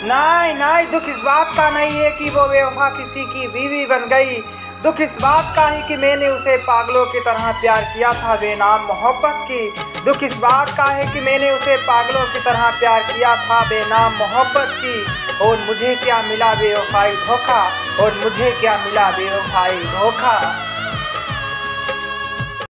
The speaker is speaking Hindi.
नहीं नहीं, दुख इस बात का नहीं है कि वो बेवफा किसी की बीवी बन गई। दुख इस बात का है कि मैंने उसे पागलों की तरह प्यार किया था बेनाम मोहब्बत की। दुख इस बात का है कि मैंने उसे पागलों की तरह प्यार किया था बेनाम मोहब्बत की। और मुझे क्या मिला बेवफाई धोखा, और मुझे क्या मिला बेवफाई धोखा।